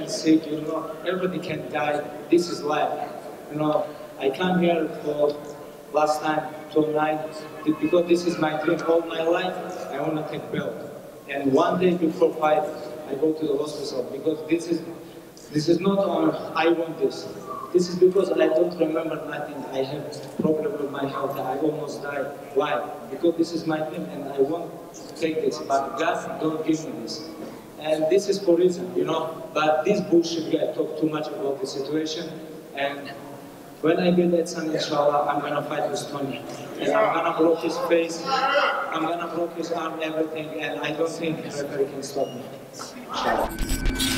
and sick, you know, everybody can die. This is life. You know, I come here for last time tonight because this is my dream all my life. I want to take belt. And one day before fight, I go to the hospital because this is not on I want this. This is because I don't remember nothing. I have problem with my health. I almost died. Why? Because this is my dream and I want to take this. But God don't give me this. And this is for reason, you know. But this bullshit guy talk too much about the situation. And when I get that son, inshallah, I'm gonna fight with Tony. And I'm gonna block his face, I'm gonna block his arm, everything, and I don't think referee can stop me. Inshallah.